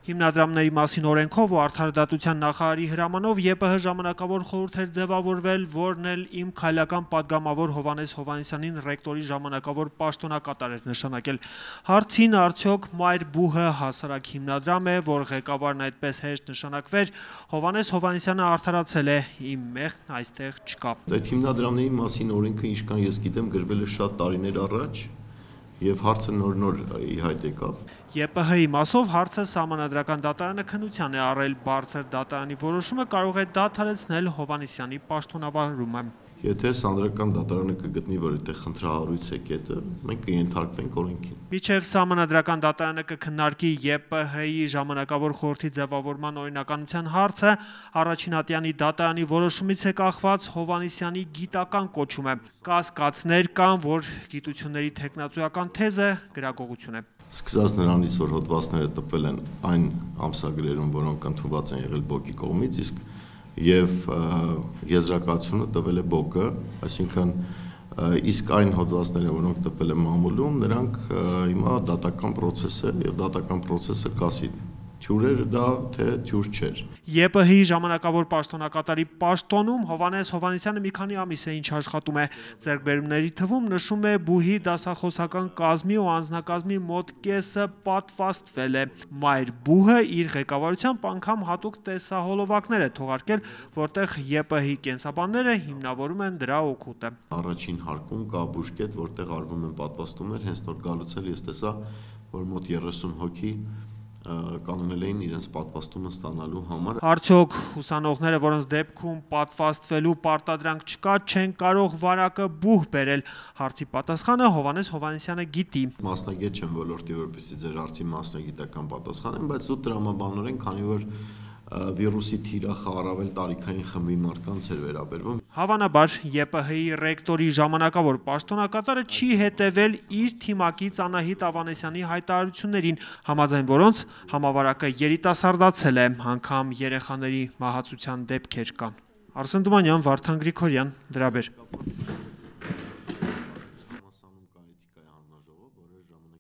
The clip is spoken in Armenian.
Հիմնադրամների մասին օրենքով ու արդարադատության նախարարի հրամանով ԵՊՀ ժամանակավոր խորհուրդ էր ձևավորվել, որն էլ իմ քայլական պատգամավոր Հովհաննես Հովհաննիսյանին ռեկտորի ժամանակավոր պաշտոնակատար էր նշանակել։ Հարցին արդյոք մայր բուհը հասարակ հիմնադրամ է, որ ղեկավարն այդպես հեշտ նշանակվեր, Հովհաննես Հովհաննիսյանը արդարացել է, իմ մեղքն այստեղ չկա։ Այդ հիմնադրամների մասին օրենքը, ինչքան ես գիտեմ, գրվել է շատ տարիներ առաջ և հարցը նոր ի հայտ եկավ։ ԵՊՀ-ի մասով հարցը Սահմանադրական դատարանը քննության է առել, բարձր դատարանի որոշումը կարող է դադարեցնել Հովհաննիսյանի պաշտոնավարումը։ Եթե Սահմանադրական դատարանը կգտնի, որ այդտեղ խնդրահարույց է կետը, մենք կենթարկվենք օրենքին։ Մինչև Սահմանադրական դատարանը կքննարկի ԵՊՀ-ի ժամանակավոր խորհրդի ձևավորման օրինականության հարցը, առաջինատյանի դատարանի որոշումից է կախված Հովհաննիսյանի գիտական կոչումը։ Կասկածներ կան, որ գիտությունների թեկնածուական թեզը գրագողություն է։ Սկսած նրանից, որ հոդվածները տպվել են այն ամսագրերում, որոնք ընդունված են եղել ԲՕԿ-ի կողմից, և եզրակացությունը տվել է ԲՕԿ-ը, այսինքն իսկ այն հոդվածները, որոնք տպվել են մամուլում, նրանք հիմա դատական պրոցես է և դատական պրոցեսը կասի թյուր դա, թե թյուր չէր։ ԵՊՀ-ի ժամանակավոր պաշտոնակատարի պաշտոնում Հովհաննես Հովհաննիսյանը մի քանի ամիս է ինչ աշխատում է։ Ձեռքբերումների թվում նշում է բուհի դասախոսական կազմի ու անձնակազմի մոտ կեսը պատվաստվել է։ Մայր բուհը իր ղեկավարությամբ անգամ հատուկ տեսահոլովակներ է թողարկել, որտեղ ԵՊՀ-ի կենսաբանները հիմնավորում են դրա օգուտը։ Առաջին հարկում կա բուժկետ, որտեղ արվում են պատվաստումներ, հենց նոր գալուց էլ ես տեսա, որ մոտ 30 հոգի կանգնել էին իրենց պատվաստումը ստանալու համար։ Արդյոք ուսանողները, որոնց դեպքում պատվաստվելու պարտադրանք չկա, չեն կարող վարակը բուհ բերել։ Հարցի պատասխանը Հովհաննես Հովհաննիսյանը գիտի։ Մասնագետ չեմ ոլորտի, որպեսզի ձեր հարցի մասնագիտական պատասխանեմ, բայց զուտ տրամաբանորեն, քանի որ վիրուսի թիրախը առավել տարիքային խմբի մարդկանց էր վերաբերվում։ Հավանաբար ԵՊՀ-ի ռեկտորի ժամանակավոր պաշտոնակատարը չի հետևել իր թիմակից Անահիտ Ավանեսյանի հայտարարություններին, համաձայն որոնց համավարակը երիտասարդացել է, անգամ երեխաների մահացության դեպքեր կան։ Արսեն Դումանյան, Վարդան Գրիգորյան, Դրաբեր։